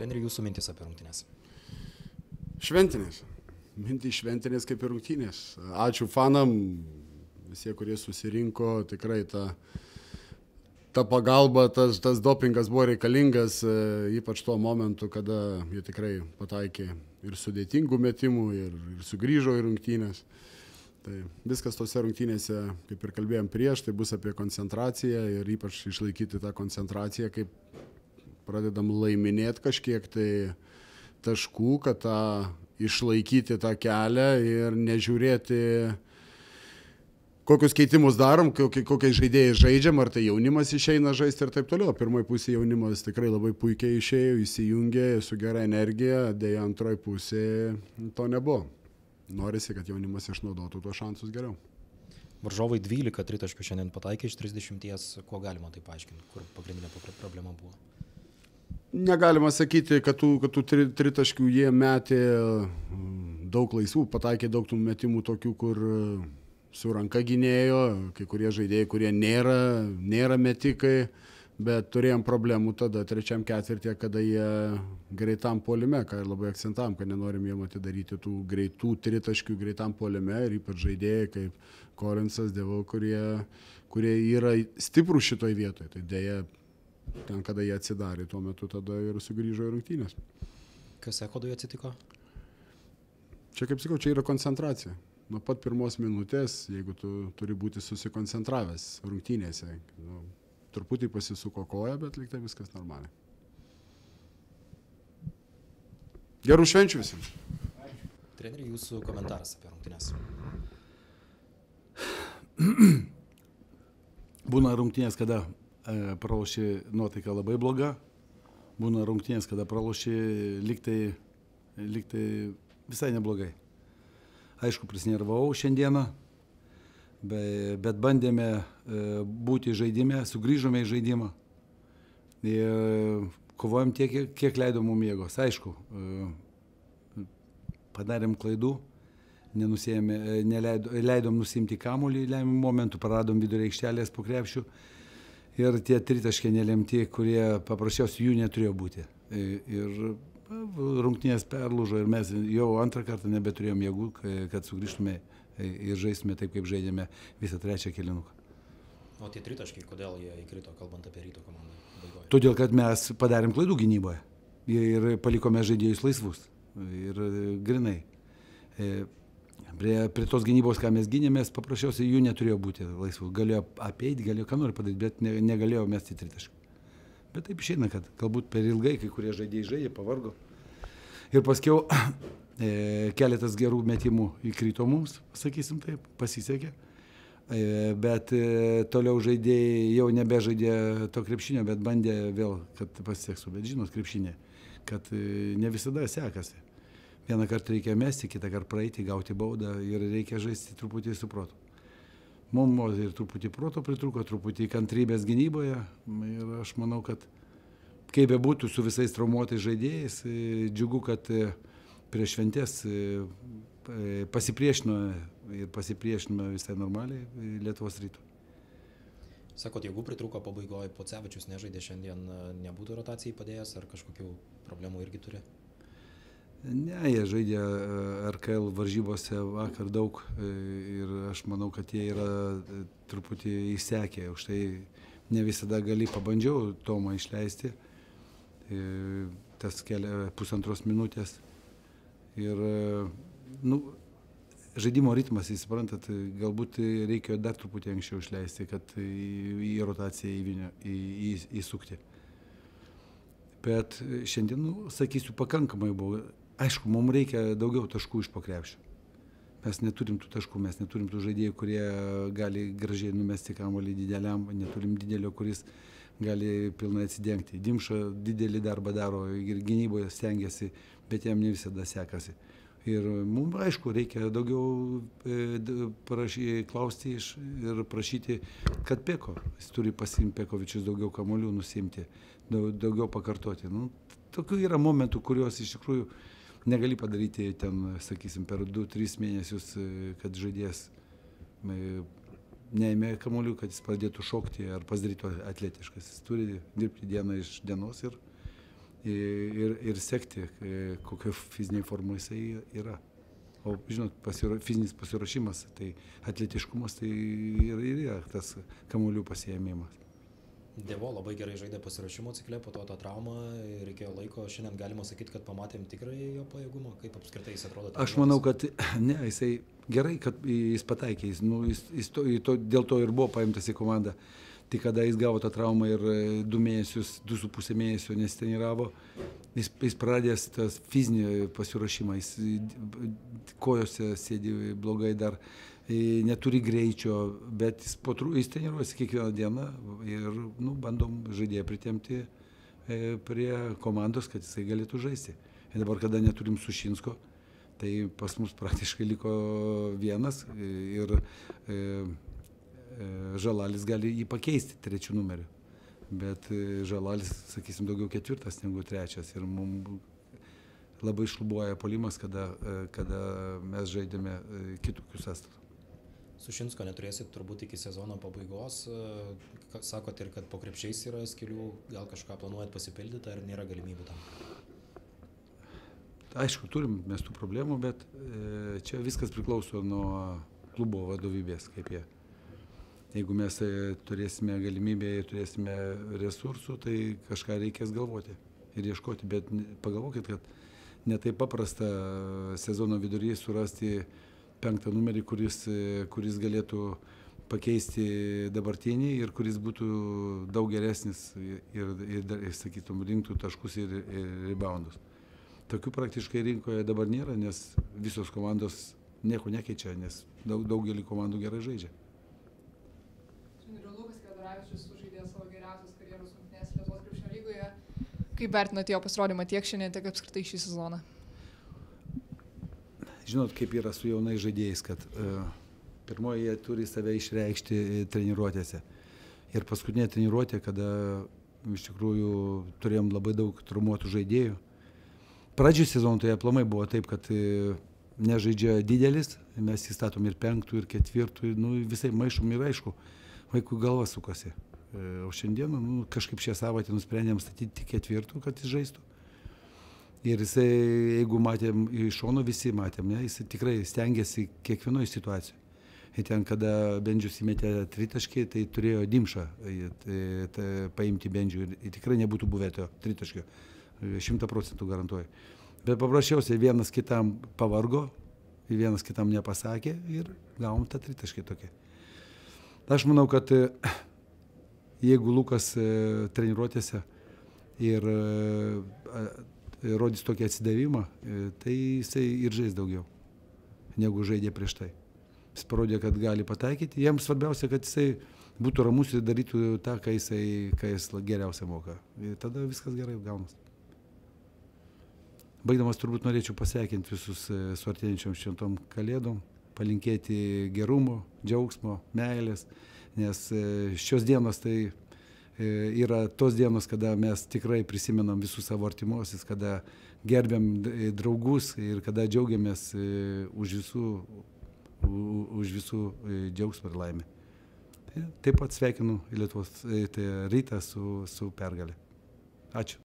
Treneri, jūsų mintis apie rungtynes? Šventinės. Mintys šventinės kaip ir rungtynės. Ačiū fanam, visi, kurie susirinko, tikrai ta pagalba, tas dopingas buvo reikalingas, ypač tuo momentu, kada jie tikrai pataikė ir sudėtingų metimų, ir sugrįžo į rungtynės. Tai viskas tose rungtynėse, kaip ir kalbėjom prieš, tai bus apie koncentraciją ir ypač išlaikyti tą koncentraciją, kaip pradedam laiminėti kažkiek tai taškų, kad išlaikyti tą kelią ir nežiūrėti, kokius keitimus darom, kokiais žaidėjais žaidžiam, ar tai jaunimas išeina žaisti ir taip toliau. Pirmoji pusė jaunimas tikrai labai puikiai išėjo, įsijungė su gera energija, dėja antroji pusė to nebuvo. Norisi, kad jaunimas išnaudotų tuos šansus geriau. Varžovai 12 tritaškių šiandien pataikė iš 30, kuo galima tai paaiškinti, kur pagrindinė problema buvo? Negalima sakyti, kad tų tritaškių jie metė daug laisvų, pataikė daug tų metimų tokių, kur su ranka gynėjo, kai kurie žaidėjai, kurie nėra metikai, bet turėjom problemų tada trečiam ketvirtyje, kada jie greitam puolime, ką labai akcentavom, kad nenorim jiem atidaryti tų greitų tritaškių greitam puolime ir ypač žaidėjai kaip Kolinsas, Devo, kurie yra stiprų šitoj vietoje. Tai dėja, ten, kada jie atsidarė, tuo metu tada ir sugrįžo į rungtynės. Kas Echodui atsitiko? Čia, kaip sakau, čia yra koncentracija. Nuo pat pirmos minutės, jeigu tu turi būti susikoncentravęs rungtynėse, truputį pasisuko koja, bet lyg tai viskas normaliai. Gerų švenčių visiems. Treneri, jūsų komentaras apie rungtynes. Būna rungtynės, kada praloši nuotaika labai bloga, būna rungtynės, kada praloši lyg tai visai neblogai. Aišku, prisinervavau šiandieną, bet bandėme būti žaidime, sugrįžome į žaidimą ir kovojom tiek, kiek leido mums jėgos. Aišku, padarėm klaidų, leidom nusimti kamuolį lemiamų momentų, praradom vidurio aikštelės po krepšių ir tie tritaškiai nelemti, kurie paprasčiausiai jų neturėjo būti. Ir rungtynės perlūžo ir mes jau antrą kartą nebeturėjom jėgų, kad sugrįžtume ir žaistume taip, kaip žaidėme visą trečią kėlinuką. O tie tritaškiai, kodėl jie įkrito, kalbant apie Ryto komandą? Baigoje? Todėl, kad mes padarėm klaidų gynyboje ir palikome žaidėjus laisvus ir grinai. Prie tos gynybos, ką mes gynėmės, paprasčiausiai jų neturėjo būti laisvų. Galėjo apeiti, galėjo ką nori padaryti, bet negalėjo mesti tritaškių. Bet taip išeina, kad galbūt per ilgai kai kurie žaidėjai žaidė, pavargo. Ir paskiau keletas gerų metimų įkrito mums, sakysim taip, pasisekė. Bet toliau žaidėjai jau nebežaidė to krepšinio, bet bandė vėl, kad pasiseksų. Bet žinot, krepšinė, kad ne visada sekasi. Vieną kartą reikia mesti, kitą kartą praeiti, gauti baudą ir reikia žaisti truputį su protu. Mums ir truputį proto pritruko, truputį kantrybės gynyboje ir aš manau, kad kaip bebūtų su visais traumuotais žaidėjais, džiugu, kad prieš šventės pasipriešino visai normaliai Lietuvos Rytui. Sakot, jeigu pritruko pabaigoje, Pocevičius nežaidė šiandien, nebūtų rotacijai padėjęs ar kažkokių problemų irgi turi? Ne, jie žaidė RKL varžybose vakar daug ir aš manau, kad jie yra truputį išsekę, už tai ne visada gali, pabandžiau Tomą išleisti, tas pusantros minutės ir žaidimo ritmas, jūs suprantat, galbūt reikėjo dar truputį anksčiau išleisti, kad į rotaciją įsukti. Bet šiandien, sakysiu, pakankamai buvo. Aišku, mums reikia daugiau taškų iš po krepšio. Mes neturim tų taškų, mes neturim tų žaidėjų, kurie gali gražiai numesti kamuolį dideliam, neturim didelio, kuris gali pilnai atsidengti. Dimša didelį darbą daro ir gynyboje stengiasi, bet jam ne visada sekasi. Ir mums, aišku, reikia daugiau klausti ir prašyti, kad Peko. Jis turi pasiimti Pekovičius daugiau kamuolių, nusimti, daugiau pakartoti. Tokių yra momentų, kuriuos iš tikrųjų negali padaryti ten, sakysim, per 2-3 mėnesius, kad žaidėjas neėmė kamuolių, kad jis pradėtų šokti ar pasidarytų atletiškas. Jis turi dirbti dieną iš dienos ir sekti, kokio fiziniai formai jisai yra. O, žinot, fizinis pasiruošimas, tai atletiškumas, tai ir yra tas kamuolių pasiėmimas. Devo labai gerai žaidė pasiruošimo cikle, po to tą traumą, reikėjo laiko, šiandien galima sakyti, kad pamatėm tikrai jo pajėgumą, kaip apskritai jis atrodo. Aš manau, kad ne, jisai gerai, kad jis pataikė, dėl to ir buvo paimtas į komandą. Tik kada jis gavo tą traumą ir 2 mėnesius, 2,5 mėnesio nesitreniravo, jis pradės tas fizinį pasiruošimą, jis kojose sėdi blogai dar, neturi greičio, bet jis treniruojasi kiekvieną dieną ir bandom žaidėją pritemti prie komandos, kad jisai galėtų žaisti. Ir dabar, kada neturim Sušinsko, tai pas mus praktiškai liko vienas ir Žalalis gali jį pakeisti 3 numeriu. Bet Žalalis, sakysim, daugiau 4 negu 3 ir mums labai šlubuoja puolimas, kada mes žaidėme kitokius sąstatus. Sušinsko neturėsit turbūt iki sezono pabaigos, sakot ir kad po krepšiais yra skylių, gal kažką planuojat pasipildyti ar nėra galimybių tam? Aišku, turim mes tų problemų, bet čia viskas priklauso nuo klubo vadovybės, kaip jie. Jeigu mes turėsime galimybę ir turėsime resursų, tai kažką reikės galvoti ir ieškoti, bet pagalvokit, kad ne taip paprasta sezono viduryje surasti 5 numerį, kuris galėtų pakeisti dabartinį ir kuris būtų daug geresnis ir sakytum, rinktų taškus ir reboundus. Tokių praktiškai rinkoje dabar nėra, nes visos komandos nieko nekeičia, nes daugelį komandų gerai žaidžia. Lukas Kvedaravičius sužaidė savo geriausias karjeros rungtynes Lietuvos krepšinio lygoje. Kaip vertinate jo pasirodymą tiek šiandien, tiek apskritai šį sezoną? Žinot, kaip yra su jaunais žaidėjais, kad pirmoji jie turi save išreikšti treniruotėse. Ir paskutinė treniruotė, kada iš tikrųjų turėjom labai daug traumuotų žaidėjų. Pradžių sezono tai aplamai buvo taip, kad nežaidžia didelis, mes įstatom ir 5, ir 4, visai maišom ir aišku, vaikų galva sukasi. O šiandien kažkaip šią savaitę nusprendėm statyti 4, kad jis žaistų. Ir jisai, jeigu matėm iš šono, visi matėm, jisai tikrai stengiasi kiekvienoje situacijoje. Ir ten, kada Bendžius įmetė 3, tai turėjo Dimšą paimti Bendžių ir tikrai nebūtų buvę to 3, 100% garantuoju. Bet paprasčiausiai vienas kitam pavargo, vienas kitam nepasakė ir gavom tą 3 tokia. Aš manau, kad jeigu Lukas treniruotėse ir rodys tokį atsidavimą, tai jisai ir žais daugiau, negu žaidė prieš tai. Jis parodė, kad gali pataikyti. Jam svarbiausia, kad jisai būtų ramus ir darytų tą, ką jis geriausia moka. Ir tada viskas gerai gaunas. Baigdamas turbūt norėčiau pasveikinti visus su artėjančiom šventom kalėdom, palinkėti gerumo, džiaugsmo, meilės, nes šios dienos tai yra tos dienos, kada mes tikrai prisimenam visus savo artimuosius, kada gerbiam draugus ir kada džiaugiamės už visų džiaugsmą ir laimę. Taip pat sveikinu Lietuvos rytą su pergale. Ačiū.